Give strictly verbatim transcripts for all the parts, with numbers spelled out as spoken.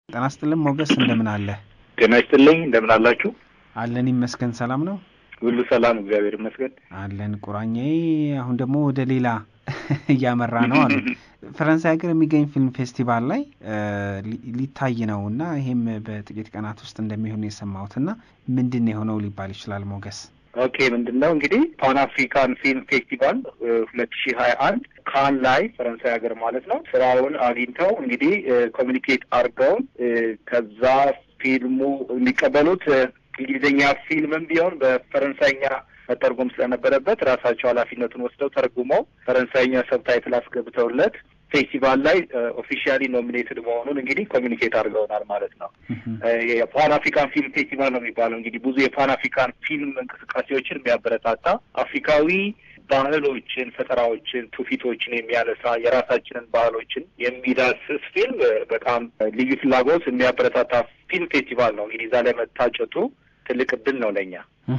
ጤና ይስጥልኝ ሞገስ እንደምን አለ? ጤና ይስጥልኝ እንደምን አላችሁ? አለን ይመስገን ሰላም ነው። ሁሉ ሰላም እግዚአብሔር ይመስገን። አለን ቁራኛዬ አሁን ደግሞ ወደ ሌላ እያመራ ነው አሉ። ፈረንሳይ ሀገር የሚገኝ ፊልም ፌስቲቫል ላይ ሊታይ ነውና ይሄም በጥቂት ቀናት ውስጥ እንደሚሆን የሰማሁትና ምንድነው የሆነው ሊባል ይችላል ሞገስ? ኦኬ ምንድነው እንግዲህ ፓን አፍሪካን ፊልም ፌስቲቫል ሁለት ሺህ ሃያ አንድ ካን ላይ ፈረንሳይ ሀገር ማለት ነው ስራውን አግኝተው እንግዲህ ኮሚኒኬት አድርገው ከዛ ፊልሙ የሚቀበሉት እንግሊዝኛ ፊልምም ቢሆን በፈረንሳይኛ መተርጎም ስለነበረበት ራሳቸው ኃላፊነቱን ወስደው ተርጉመው ፈረንሳይኛ ሰብታይትል አስገብተውለት ፌስቲቫል ላይ ኦፊሻሊ ኖሚኔትድ መሆኑን እንግዲህ ኮሚኒኬት አድርገውናል ማለት ነው። የፓን አፍሪካን ፊልም ፌስቲቫል ነው የሚባለው እንግዲህ ብዙ የፓን አፍሪካን ፊልም እንቅስቃሴዎችን የሚያበረታታ አፍሪካዊ ባህሎችን፣ ፈጠራዎችን፣ ትውፊቶችን የሚያነሳ የራሳችንን ባህሎችን የሚዳስስ ፊልም በጣም ልዩ ፍላጎት የሚያበረታታ ፊልም ፌስቲቫል ነው። እንግዲህ እዛ ላይ መታጨቱ ትልቅ እድል ነው ለኛ።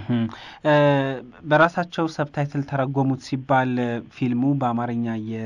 በራሳቸው ሰብታይትል ተረጎሙት ሲባል ፊልሙ በአማርኛ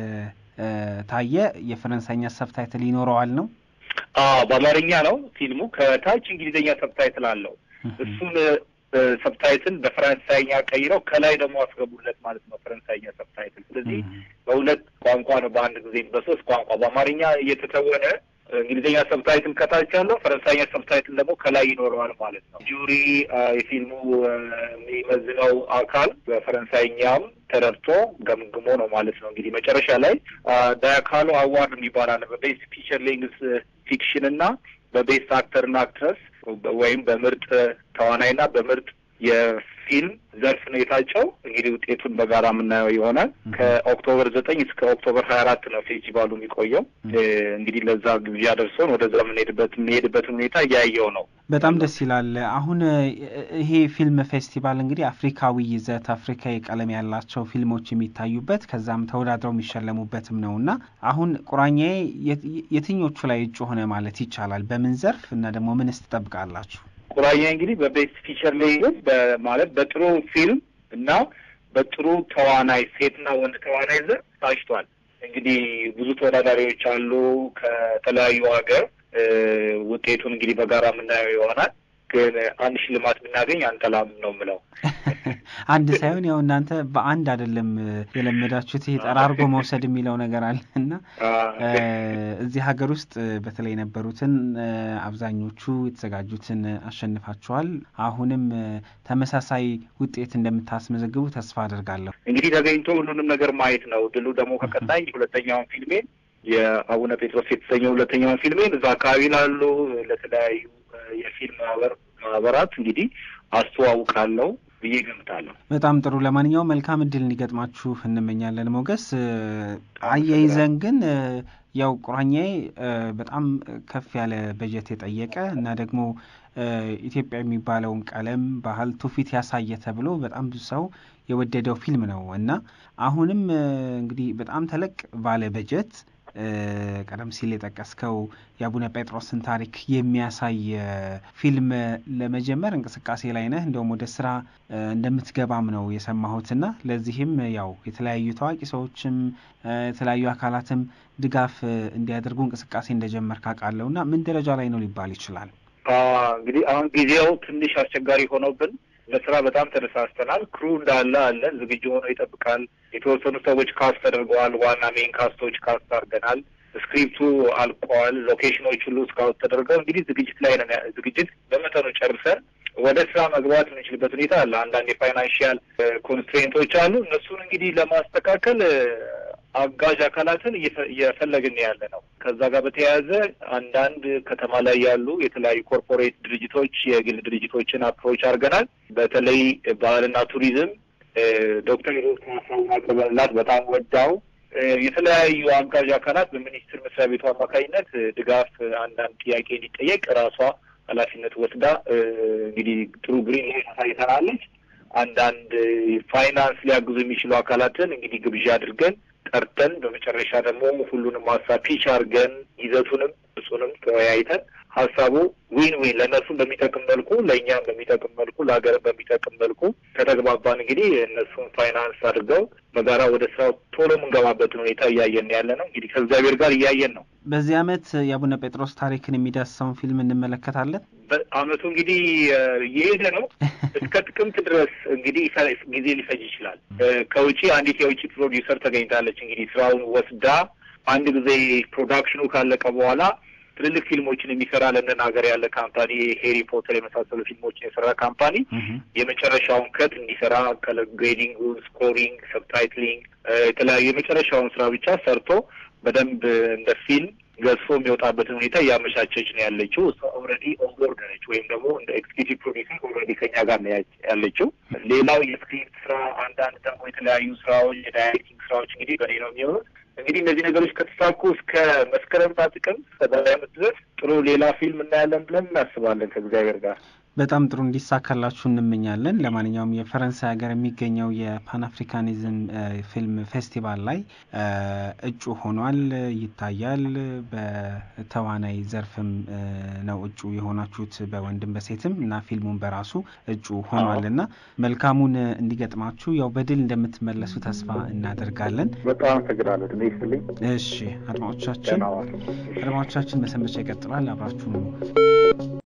የታየ የፈረንሳይኛ ሰብታይትል ይኖረዋል ነው? አዎ በአማርኛ ነው ፊልሙ። ከታች እንግሊዝኛ ሰብታይትል አለው። እሱን ሰብታይትል በፈረንሳይኛ ቀይረው ከላይ ደግሞ አስገቡለት ማለት ነው ፈረንሳይኛ ሰብታይትል። ስለዚህ በሁለት ቋንቋ ነው በአንድ ጊዜ በሶስት ቋንቋ በአማርኛ እየተተወነ እንግሊዝኛ ሰብታይትል ከታች ያለው ፈረንሳይኛ ሰብታይትል ደግሞ ከላይ ይኖረዋል ማለት ነው። ጁሪ የፊልሙ የሚመዝነው አካል በፈረንሳይኛም ተረድቶ ገምግሞ ነው ማለት ነው። እንግዲህ መጨረሻ ላይ ዳያካሎ አዋርድ የሚባል አለ በቤስት ፊቸር ሌንግስ ፊክሽን እና በቤስት አክተር እና አክትረስ ወይም በምርጥ ተዋናይና በምርጥ የፊልም ዘርፍ ነው የታጨው። እንግዲህ ውጤቱን በጋራ የምናየው ይሆናል። ከኦክቶበር ዘጠኝ እስከ ኦክቶበር ሀያ አራት ነው ፌስቲቫሉ የሚቆየው። እንግዲህ ለዛ ጊዜ ደርሶን ወደዛ የምንሄድበት የምንሄድበትን ሁኔታ እያየው ነው። በጣም ደስ ይላል። አሁን ይሄ ፊልም ፌስቲቫል እንግዲህ አፍሪካዊ ይዘት አፍሪካዊ ቀለም ያላቸው ፊልሞች የሚታዩበት ከዛም ተወዳድረው የሚሸለሙበትም ነውና አሁን ቁራኛዬ የትኞቹ ላይ እጩ ሆነ ማለት ይቻላል? በምን ዘርፍ እና ደግሞ ምንስ ትጠብቃላችሁ? ቁራኛ እንግዲህ በቤስት ፊቸር ሌንግስ በማለት በጥሩ ፊልም እና በጥሩ ተዋናይ ሴትና ወንድ ተዋናይ ዘርፍ ታጭቷል። እንግዲህ ብዙ ተወዳዳሪዎች አሉ ከተለያዩ ሀገር። ውጤቱን እንግዲህ በጋራ የምናየው ይሆናል። ግን አንድ ሽልማት ብናገኝ አንጠላም ነው የምለው። አንድ ሳይሆን ያው እናንተ በአንድ አይደለም የለመዳችሁት ይሄ ጠራርጎ መውሰድ የሚለው ነገር አለና እዚህ ሀገር ውስጥ በተለይ የነበሩትን አብዛኞቹ የተዘጋጁትን አሸንፋችኋል። አሁንም ተመሳሳይ ውጤት እንደምታስመዘግቡ ተስፋ አደርጋለሁ። እንግዲህ ተገኝቶ ሁሉንም ነገር ማየት ነው። ድሉ ደግሞ ከቀጣይ ሁለተኛውን ፊልሜን የአቡነ ጴጥሮስ የተሰኘው ሁለተኛውን ፊልሜን እዛ አካባቢ ላሉ ለተለያዩ የፊልም ማህበር ማህበራት እንግዲህ አስተዋውቃለሁ ብዬ ገምታለሁ። በጣም ጥሩ። ለማንኛውም መልካም እድል እንዲገጥማችሁ እንመኛለን ሞገስ። አያይዘን ግን ያው ቁራኛዬ በጣም ከፍ ያለ በጀት የጠየቀ እና ደግሞ ኢትዮጵያ የሚባለውን ቀለም ባህል ትውፊት ያሳየ ተብሎ በጣም ብዙ ሰው የወደደው ፊልም ነው እና አሁንም እንግዲህ በጣም ተለቅ ባለ በጀት ቀደም ሲል የጠቀስከው የአቡነ ጴጥሮስን ታሪክ የሚያሳይ ፊልም ለመጀመር እንቅስቃሴ ላይ ነህ። እንደውም ወደ ስራ እንደምትገባም ነው የሰማሁትና ለዚህም ያው የተለያዩ ታዋቂ ሰዎችም የተለያዩ አካላትም ድጋፍ እንዲያደርጉ እንቅስቃሴ እንደጀመርክ አውቃለሁና ምን ደረጃ ላይ ነው ሊባል ይችላል? እንግዲህ አሁን ጊዜው ትንሽ አስቸጋሪ ሆኖብን ለስራ በጣም ተነሳስተናል። ክሩ እንዳለ አለ ዝግጁ ሆኖ ይጠብቃል። የተወሰኑ ሰዎች ካስት ተደርገዋል። ዋና ሜን ካስቶች ካስት አድርገናል። ስክሪፕቱ አልቋል። ሎኬሽኖች ሁሉ ስካውት ተደርገው እንግዲህ ዝግጅት ላይ ነን። ዝግጅት በመጠኑ ጨርሰን ወደ ስራ መግባት የምንችልበት ሁኔታ አለ። አንዳንድ የፋይናንሽያል ኮንስትሬንቶች አሉ። እነሱን እንግዲህ ለማስተካከል አጋዥ አካላትን እየፈለግን ያለ ነው። ከዛ ጋር በተያያዘ አንዳንድ ከተማ ላይ ያሉ የተለያዩ ኮርፖሬት ድርጅቶች የግል ድርጅቶችን አፕሮች አድርገናል። በተለይ ባህልና ቱሪዝም ዶክተር ሂሩት ካሳሁን አቅርበንላት በጣም ወዳው የተለያዩ አጋዥ አካላት በሚኒስቴር መስሪያ ቤቱ አማካኝነት ድጋፍ አንዳንድ ጥያቄ እንዲጠየቅ ራሷ ኃላፊነት ወስዳ እንግዲህ ጥሩ ግሪን ላይት አሳይተናለች። አንዳንድ ፋይናንስ ሊያግዙ የሚችሉ አካላትን እንግዲህ ግብዣ አድርገን ጠርተን በመጨረሻ ደግሞ ሁሉንም ሀሳብ ፒች አድርገን ይዘቱንም እሱንም ተወያይተን ሀሳቡ ዊን ዊን ለእነሱም በሚጠቅም መልኩ ለእኛም በሚጠቅም መልኩ ለሀገር በሚጠቅም መልኩ ከተግባባን እንግዲህ እነሱን ፋይናንስ አድርገው በጋራ ወደ ስራው ቶሎ የምንገባበትን ሁኔታ እያየን ያለ ነው። እንግዲህ ከእግዚአብሔር ጋር እያየን ነው። በዚህ አመት የአቡነ ጴጥሮስ ታሪክን የሚዳስሰውን ፊልም እንመለከታለን። በአመቱ እንግዲህ የሄደ ነው እስከ ጥቅምት ድረስ እንግዲህ ጊዜ ሊፈጅ ይችላል። ከውጪ አንዲት የውጪ ፕሮዲውሰር ተገኝታለች። እንግዲህ ስራውን ወስዳ አንድ ጊዜ ፕሮዳክሽኑ ካለቀ በኋላ ትልልቅ ፊልሞችን የሚሰራ ለንደን ሀገር ያለ ካምፓኒ ሄሪ ፖተር የመሳሰሉ ፊልሞችን የሰራ ካምፓኒ የመጨረሻውን ከት እንዲሰራ ከለር ግሬዲንግ፣ ስኮሪንግ፣ ሰብታይትሊንግ የተለያዩ የመጨረሻውን ስራ ብቻ ሰርቶ በደንብ እንደ ፊልም ገዝፎ የሚወጣበትን ሁኔታ እያመቻቸች ነው ያለችው። እሷ ኦልሬዲ ኦንቦርድ ነች ወይም ደግሞ እንደ ኤክስኪዩቲቭ ፕሮዲዩሰር ኦልሬዲ ከኛ ጋር ነው ያለችው። ሌላው የስክሪፕት ስራ፣ አንዳንድ ደግሞ የተለያዩ ስራዎች፣ የዳይሬክቲንግ ስራዎች እንግዲህ በኔ ነው የሚሆኑት። እንግዲህ እነዚህ ነገሮች ከተሳኩ እስከ መስከረምና ጥቅምት ከዛሬ ዓመት ድረስ ጥሩ ሌላ ፊልም እናያለን ብለን እናስባለን ከእግዚአብሔር ጋር። በጣም ጥሩ እንዲሳካላችሁ እንመኛለን። ለማንኛውም የፈረንሳይ ሀገር የሚገኘው የፓን አፍሪካኒዝም ፊልም ፌስቲቫል ላይ እጩ ሆኗል፣ ይታያል። በተዋናይ ዘርፍም ነው እጩ የሆናችሁት በወንድም በሴትም እና ፊልሙን በራሱ እጩ ሆኗልና መልካሙን እንዲገጥማችሁ ያው በድል እንደምትመለሱ ተስፋ እናደርጋለን። በጣም ተግራለሁ ለይስልኝ። እሺ አድማጮቻችን አድማጮቻችን መሰንበቻ ይቀጥላል። አብራችሁ ነው